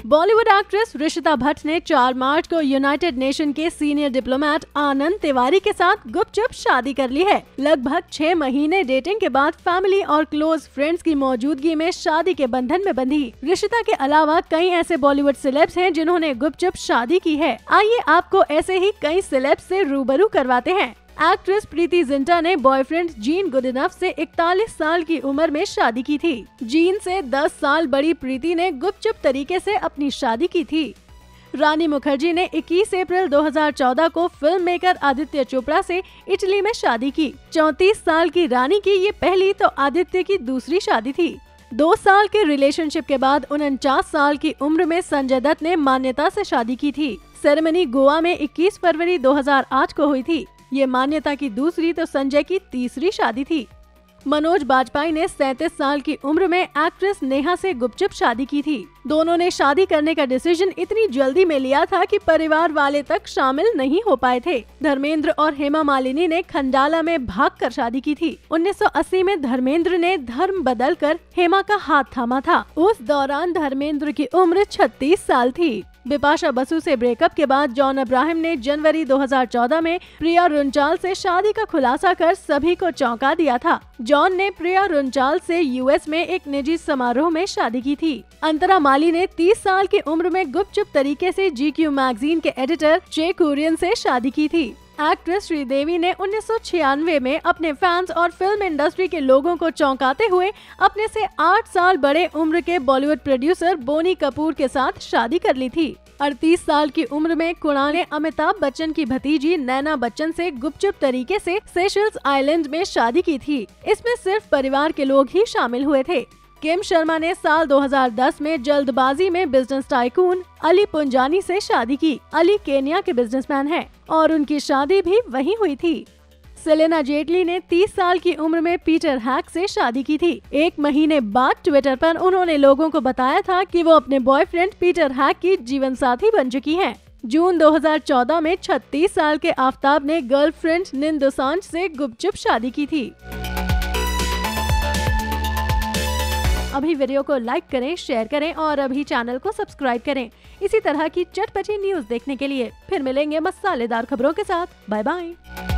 Bollywood actress Rishita Bhatt ने 4 मार्च को यूनाइटेड नेशन के सीनियर डिप्लोमेट आनंद तिवारी के साथ गुपचुप शादी कर ली है। लगभग 6 महीने डेटिंग के बाद फैमिली और क्लोज फ्रेंड्स की मौजूदगी में शादी के बंधन में बंधी ऋषिता के अलावा कई ऐसे बॉलीवुड सेलेब्स हैं जिन्होंने गुपचुप शादी की है। आइए आपको ऐसे ही कई सेलेब्स से रूबरू करवाते हैं। एक्ट्रेस प्रीति जिंटा ने बॉयफ्रेंड जीन गुडइनफ से 41 साल की उम्र में शादी की थी। जीन से 10 साल बड़ी प्रीति ने गुपचुप तरीके से अपनी शादी की थी। रानी मुखर्जी ने 21 अप्रैल 2014 को फिल्म मेकर आदित्य चोपड़ा से इटली में शादी की। 34 साल की रानी की ये पहली तो आदित्य की दूसरी शादी थी। 2 साल के रिलेशनशिप के बाद 49 साल की उम्र में संजय दत्त ने मान्यता से शादी की थी। सेरेमनी गोवा में 21 फरवरी 2008 को हुई थी। ये मान्यता की दूसरी तो संजय की तीसरी शादी थी। मनोज बाजपेयी ने 37 साल की उम्र में एक्ट्रेस नेहा से गुपचुप शादी की थी। दोनों ने शादी करने का डिसीजन इतनी जल्दी में लिया था कि परिवार वाले तक शामिल नहीं हो पाए थे। धर्मेंद्र और हेमा मालिनी ने खंडाला में भागकर शादी की थी। 1980 में धर्मेंद्र ने धर्म बदलकर हेमा का हाथ थामा था। उस दौरान धर्मेंद्र की उम्र 36 साल थी। बिपाशा बसु से ब्रेकअप के बाद जॉन अब्राहम ने जनवरी 2014 में प्रिया रुंचाल से शादी का खुलासा कर सभी को चौंका दिया था। जॉन ने प्रिया रुंचाल से यूएस में एक निजी समारोह में शादी की थी। अंतरा माली ने 30 साल की उम्र में गुपचुप तरीके से GQ मैगजीन के एडिटर जे कुरियन से शादी की थी। एक्ट्रेस श्रीदेवी ने 1996 में अपने फैंस और फिल्म इंडस्ट्री के लोगों को चौंकाते हुए अपने से 8 साल बड़े उम्र के बॉलीवुड प्रोड्यूसर बोनी कपूर के साथ शादी कर ली थी। 38 साल की उम्र में कुणाल ने अमिताभ बच्चन की भतीजी नैना बच्चन से गुपचुप तरीके से सेशल्स आइलैंड में शादी की थी। इसमें सिर्फ परिवार के लोग ही शामिल हुए थे। किम शर्मा ने साल 2010 में जल्दबाजी में बिजनेस टाइकून अली पुंजानी से शादी की। अली केन्या के बिजनेसमैन हैं और उनकी शादी भी वहीं हुई थी। सेलेना जेटली ने 30 साल की उम्र में पीटर हैक से शादी की थी। 1 महीने बाद ट्विटर पर उन्होंने लोगों को बताया था कि वो अपने बॉयफ्रेंड पीटर हैक की जीवन साथी बन चुकी हैं। जून 2014 में 36 साल के आफताब ने गर्लफ्रेंड निन दोसांझ से गुपचुप शादी की थी। अभी वीडियो को लाइक करें, शेयर करें और अभी चैनल को सब्सक्राइब करें। इसी तरह की चटपटी न्यूज़ देखने के लिए फिर मिलेंगे मसालेदार खबरों के साथ। Bye bye.